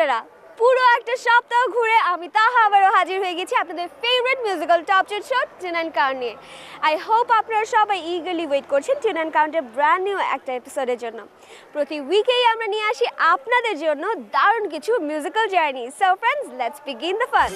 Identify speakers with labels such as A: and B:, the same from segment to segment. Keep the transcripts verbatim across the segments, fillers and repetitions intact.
A: আপনারা পুরো একটা সপ্তাহ ঘুরে আমি তাহা আবারও হাজির হয়ে গেছি আপনাদের favourite musical top chart show ten and count নিয়ে। আই হোপ আপনারা সবাই ইগারলি ওয়েট করছেন টেন অ্যান্ড কাউন্টের ব্র্যান্ড নিউ একটা এপিসোডের জন্য। প্রতি উইকেই আমরা নিয়ে আসি আপনাদের জন্য দারুণ কিছু musical journey. So friends, let's begin the fun.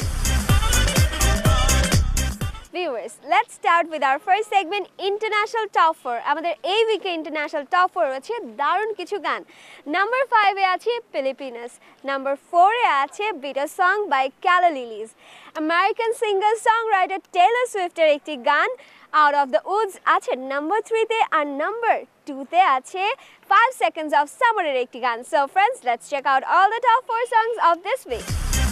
A: Viewers, let's start with our first segment, International Top four. আমাদের এই উইকে ইন্টারন্যাশনাল টপ ফোর আছে দারুণ কিছু গান। নাম্বার ফাইভে আছে ফিলিপিনাস, নাম্বার ফোরে আছে bitter song by Calla Lilies. American singer সং রাইটার টেলর সুইফটের একটি গান আউট অফ দ্য উডস আছে নাম্বার থ্রিতে, আর নাম্বার টুতে আছে ফাইভ সেকেন্ডস অফ সামারের একটি গান। So friends, let's check out all the top four songs of this week.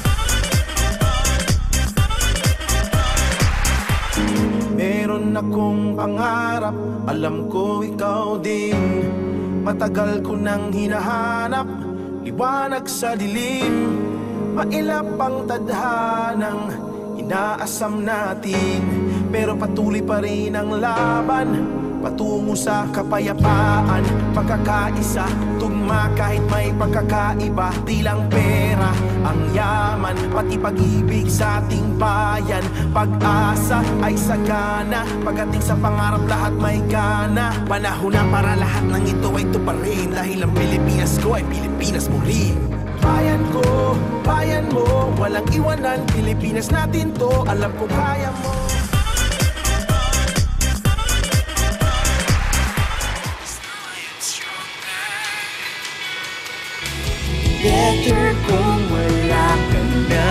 B: Meron akong pangarap, alam ko ikaw din. Matagal ko nang hinahanap, liwanag sa dilim. Mailap ang tadhanang inaasam natin, pero patuloy pa rin ang laban patungo sa kapayapaan. Pagkakaisa, tugma kahit may pagkakaiba. Di lang pera ang yaman, pati pag-ibig sa ating bayan. Pag-asa ay sagana, pagdating sa pangarap lahat may gana. Panahon na para lahat ng ito ay tuparin, dahil ang Pilipinas ko ay Pilipinas mo rin. Bayan ko, bayan mo, walang iwanan, Pilipinas natin to, alam ko kaya mo. Better kung wala ka na,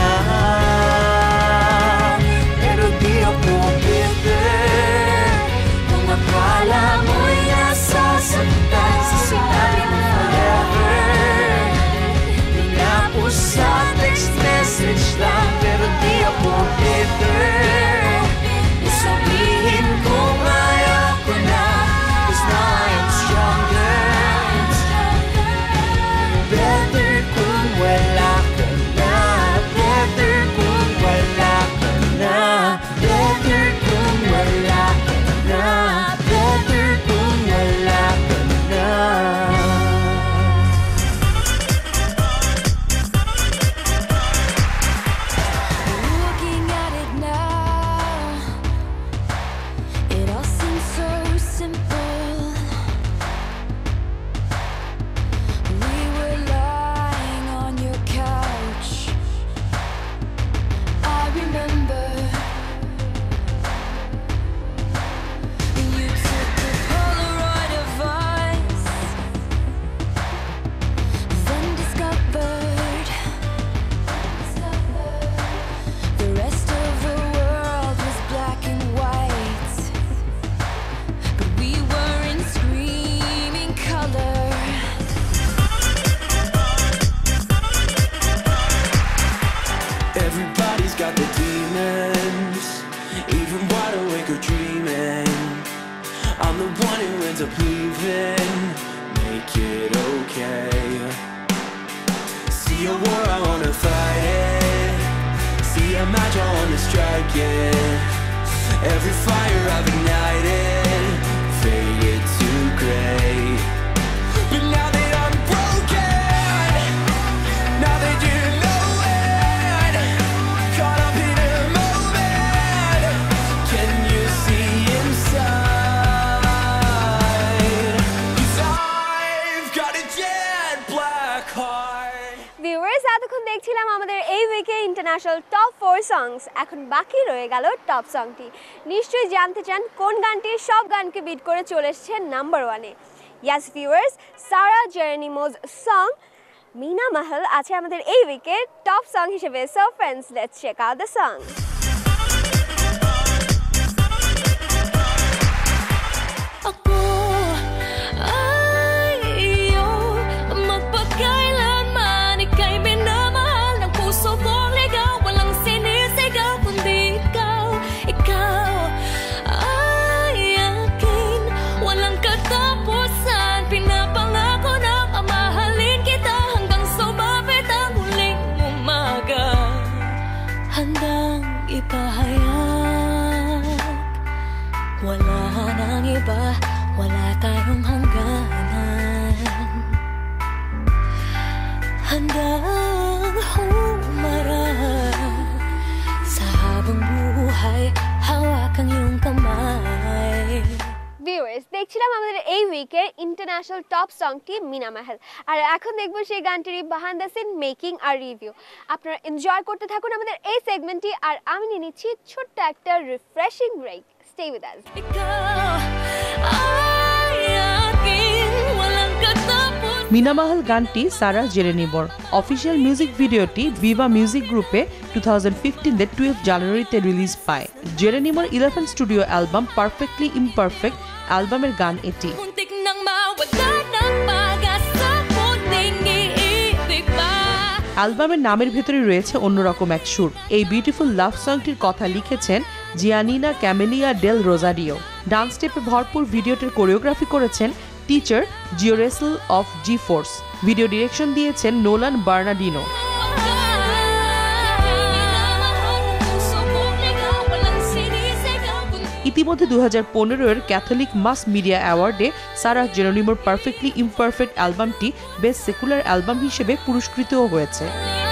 B: pero di ako bitter. Kung akala mo'y nasasaktan sa sinabi mo forever. Pinapos sa text message lang, pero di ako bitter. Sabihin kong ayaw ko na, 'cause now I am stronger. Better kung wala ka na, better kung wala ka na, better kung wala ka na, better kung wala ka na.
C: Looking at it now, it all seems so simple. We were lying on your couch, I remember. You took the Polaroid of us, then discovered the rest of the world was black and white, but we were in screaming color.
B: Everybody's got their demons, even wide awake or dreaming. I'm the one who ends up leaving, make it okay. See a war, I wanna fight it. See a match, I wanna strike it. Every fire I've ignited, faded to gray. But now that I'm broken, now that you know it, caught up in a moment, can you see inside? 'Cause I've got a jet black heart.
A: Viewers, এতক্ষণ দেখছিলাম আমাদের এই উইকে international top four সংস। এখন বাকি রয়ে গেল টপ সংটি। নিশ্চয়ই জানতে চান কোন গানটি সব গানকে বিট করে চলে এসেছে নাম্বার ওয়ানে। Yes viewers, Sarah Geronimo's song Minamahal আছে আমাদের এই উইকের টপ সং হিসেবে। So friends, let's check out the song.
C: Ako ay iyo, magpakailanman ika'y minamahal ng puso kong ligaw. Walang sinisigaw kundi ikaw, ikaw ay akin. Walang katapusan, pinapangako na mamahalin kita hanggang sumapit ang huling umaga. Handang ipahayag, wala nang iba, wala tayong hangganan. Handang humarap sa habang buhay, hawak ang iyong kamay.
A: Viewers দেখছিলাম আমাদের এই উইকের international top সংটি Minamahal, আর এখন দেখবো সেই গানটির বিহাইন্ড দ্য সিন মেকিং আর রিভিউ। আপনারা এনজয় করতে থাকুন আমাদের এই সেগমেন্টটি, আর আমি নিয়ে নিচ্ছি ছোট্ট একটা refreshing break. Stay with us.
D: Minamahal গানটি সারা জেরেনিমোর। অফিসিয়াল মিউজিক ভিডিওটি ভিভা মিউজিক গ্রুপে টু থাউজেন্ড ফিফটিনে টুয়েলভ জানুয়ারিতে রিলিজ পায়। জেরেনিমোর eleven studio album perfectly imperfect অ্যালবামের গান এটি। অ্যালবামের নামের ভেতরে রয়েছে অন্যরকম এক সুর। এই বিউটিফুল লাভ সংটির কথা লিখেছেন Gianina Camelia del Rosario. Dance স্টেপে ভরপুর ভিডিওটির কোরিওগ্রাফি করেছেন teacher Georcelle of G Force. Video direction দিয়েছেন নোলান বার্নাডিনো। ইতিমধ্যে দু হাজার পনেরো এর ক্যাথলিক মাস মিডিয়া অ্যাওয়ার্ডে সারা জেরোনিমোর পারফেক্টলি ইমপারফেক্ট অ্যালবামটি বেস্ট সেকুলার অ্যালবাম হিসেবে পুরস্কৃতও হয়েছে।